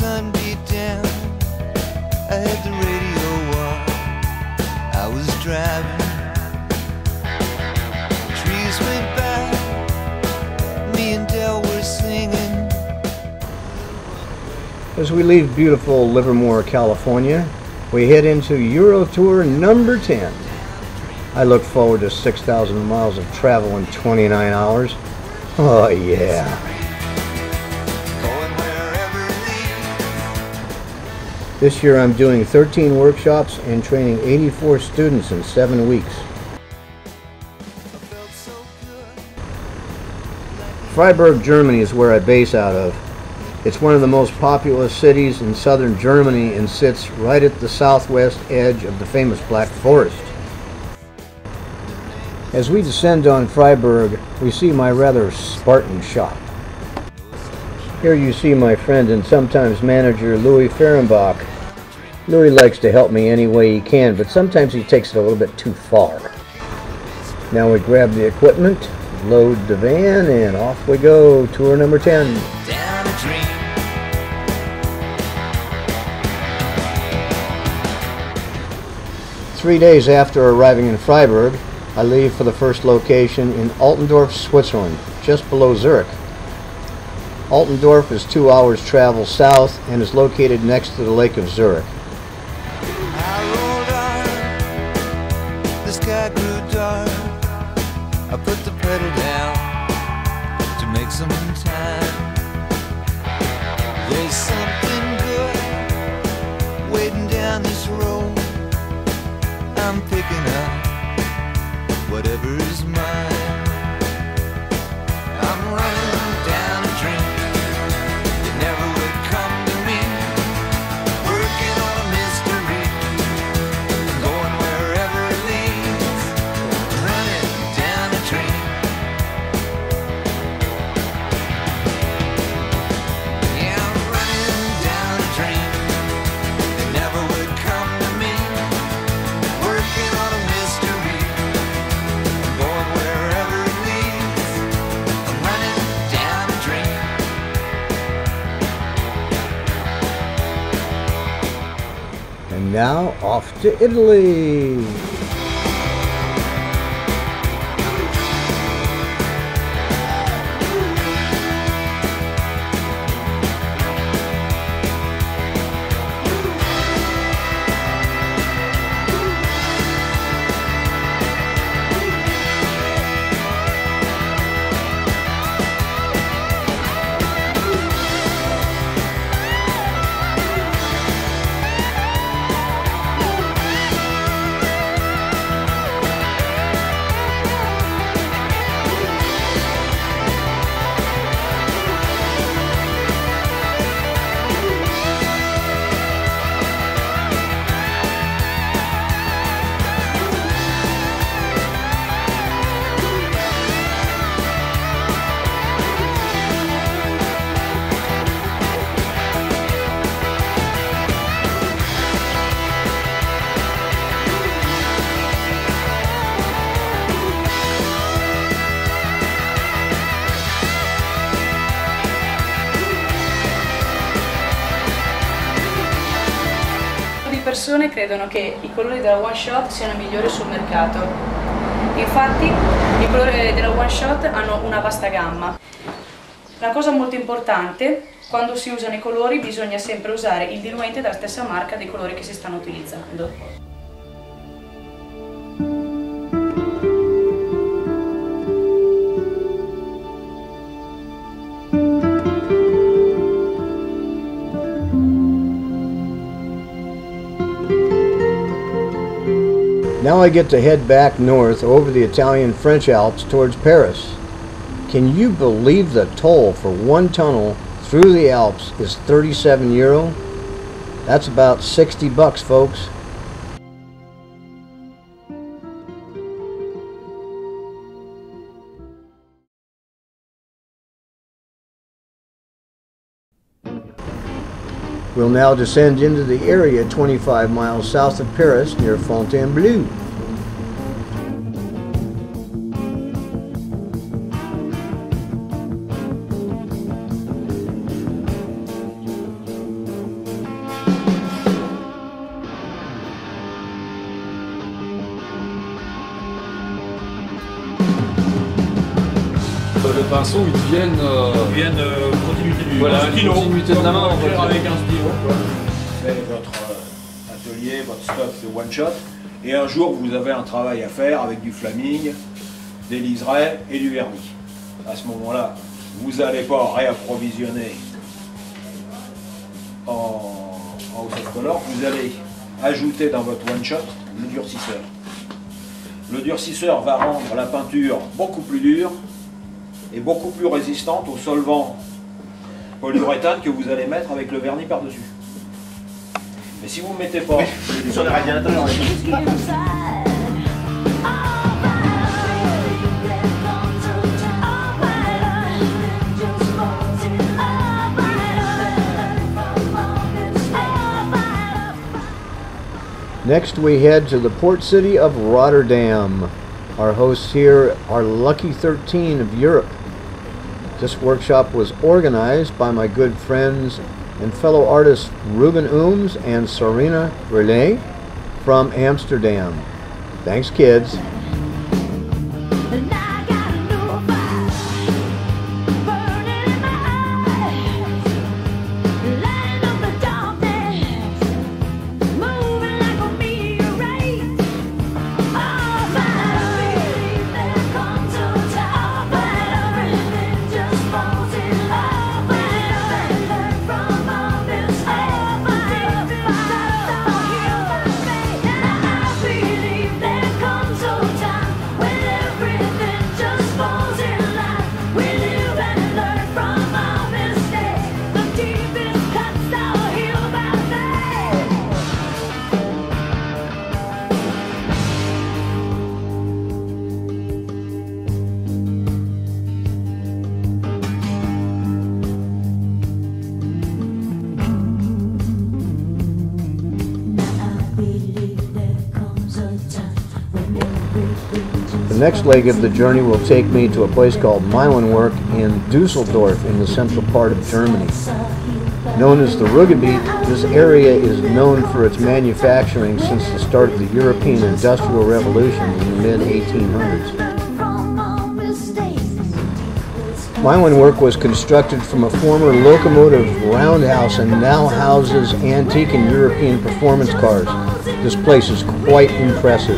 sun beat down, I had the radio on. I was driving, trees went by, me and Dell were singing. As we leave beautiful Livermore, California, we head into Euro Tour number 10. I look forward to 6,000 miles of travel in 29 hours. Oh yeah. This year I'm doing 13 workshops and training 84 students in 7 weeks. Freiburg, Germany is where I base out of. It's one of the most populous cities in southern Germany and sits right at the southwest edge of the famous Black Forest. As we descend on Freiburg, we see my rather Spartan shop. Here you see my friend and sometimes manager Louis Fehrenbach. Louis likes to help me any way he can, but sometimes he takes it a little bit too far. Now we grab the equipment, load the van, and off we go. Tour number 10. 3 days after arriving in Freiburg, I leave for the first location in Altendorf, Switzerland, just below Zurich. Altendorf is 2 hours travel south and is located next to the Lake of Zurich. I rolled on, the sky grew dark. I put the pedal down to make some time. There's something good waiting down this road. I'm picking up whatever is mine. I'm running down a dream that never would come to me. Working on a mystery, going wherever it leads. Running down a dream. Yeah, I'm running down a dream that never would come to me. Working on a mystery, going wherever it leads. I'm running down a dream. And now off to Italy. Persone credono che i colori della one shot siano i migliori sul mercato. Infatti i colori della one shot hanno una vasta gamma. Una cosa molto importante, quando si usano i colori bisogna sempre usare il diluente della stessa marca dei colori che si stanno utilizzando. Now I get to head back north over the Italian-French Alps towards Paris. Can you believe the toll for one tunnel through the Alps is 37 euro? That's about 60 bucks, folks. We'll now descend into the area 25 miles south of Paris near Fontainebleau. pinceaux, ils deviennent continuité du voilà, stylo. Continuité de la main, en fait. Avec un stylo. Vous faites votre atelier, votre stock de one shot, et un jour vous avez un travail à faire avec du flaming, des liserés et du vernis. À ce moment-là, vous n'allez pas réapprovisionner en soft color, vous allez ajouter dans votre one shot le durcisseur. Le durcisseur va rendre la peinture beaucoup plus dure et beaucoup plus résistante au solvant polyuréthane que vous allez mettre avec le vernis par-dessus. Mais si vous ne mettez pas sur les radiateurs, Next we head to the port city of Rotterdam. Our hosts here are Lucky 13 of Europe. This workshop was organized by my good friends and fellow artists Ruben Ooms and Sarina Relay from Amsterdam. Thanks, kids. The next leg of the journey will take me to a place called Meilenwerk in Dusseldorf in the central part of Germany. Known as the Ruhrgebiet, this area is known for its manufacturing since the start of the European Industrial Revolution in the mid-1800s. Meilenwerk was constructed from a former locomotive roundhouse and now houses antique and European performance cars. This place is quite impressive.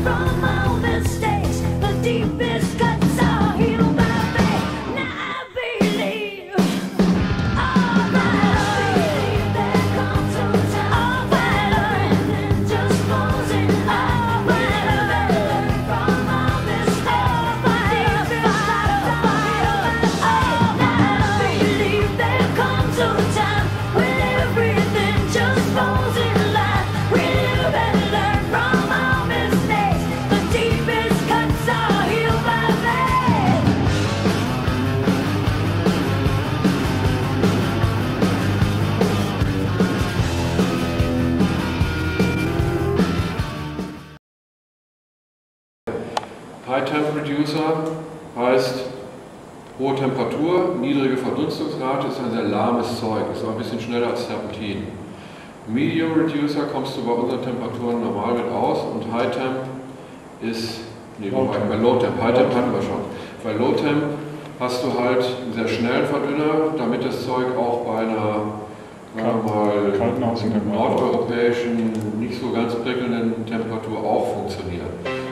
High-Temp-Reducer heißt hohe Temperatur, niedrige Verdunstungsrate, ist ein sehr lahmes Zeug, ist auch ein bisschen schneller als Terpentin. Medium Reducer kommst du bei unseren Temperaturen normal mit aus und High-Temp ist, bei Low-Temp, High-Temp hatten wir schon. Bei Low-Temp hast du halt einen sehr schnellen Verdünner, damit das Zeug auch bei einer, sagen wir mal, nordeuropäischen, nicht so ganz prickelnden Temperatur auch funktioniert.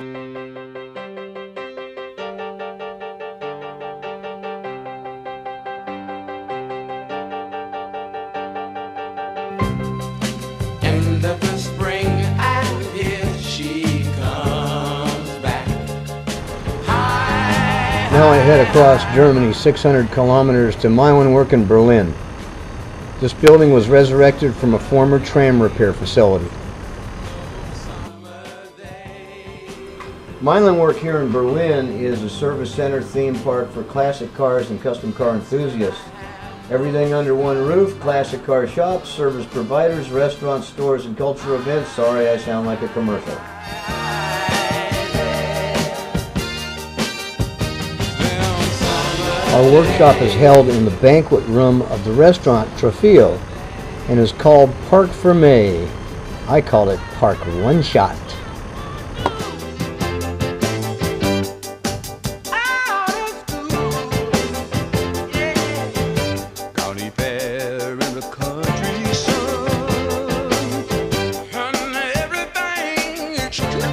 Now I head across Germany 600 kilometers to Meilenwerk in Berlin. This building was resurrected from a former tram repair facility. Meilenwerk here in Berlin is a service center theme park for classic cars and custom car enthusiasts. Everything under one roof, classic car shops, service providers, restaurants, stores, and cultural events. Sorry, I sound like a commercial. Our workshop is held in the banquet room of the restaurant Trofeo and is called Park for May. I call it Park One Shot. the country sun, and everything is true.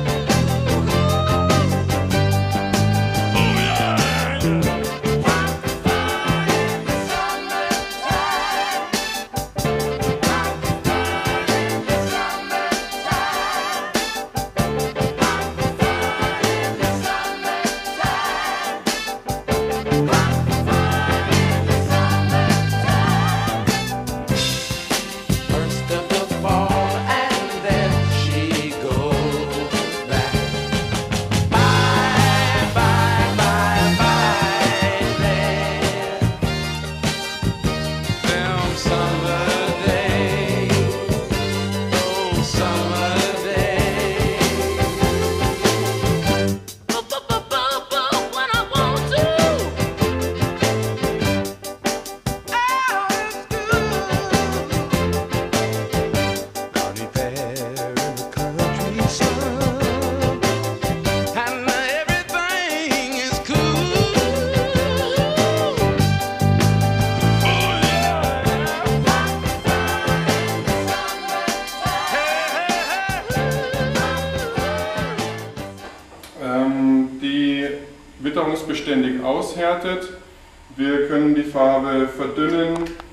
Die witterungsbeständig aushärtet. Wir können die Farbe verdünnen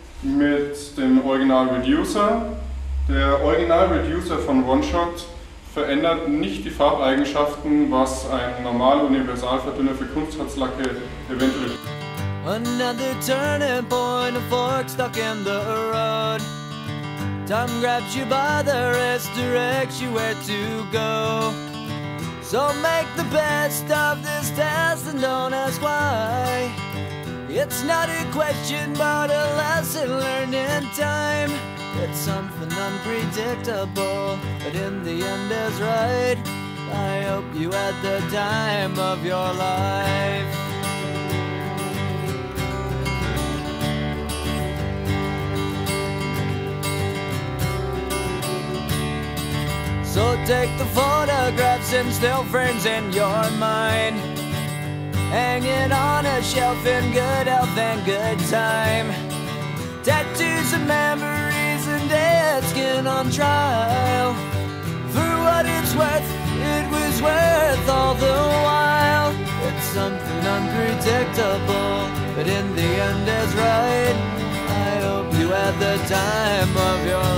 mit dem Original Reducer. Der Original Reducer von One-Shot verändert nicht die Farbeigenschaften, was ein normaler Universalverdünner für Kunstharzlacke eventuell. Another turning point, a fork stuck in the road. Time grabs you by the wrist, directs you where to go. So make the best of this test and don't ask why. It's not a question but a lesson learned in time. It's something unpredictable, but in the end is right. I hope you had the time of your life. So take the photographs and still frames in your mind, hanging on a shelf in good health and good time. Tattoos of memories and dead skin on trial. For what it's worth, it was worth all the while. It's something unpredictable, but in the end is right. I hope you had the time of your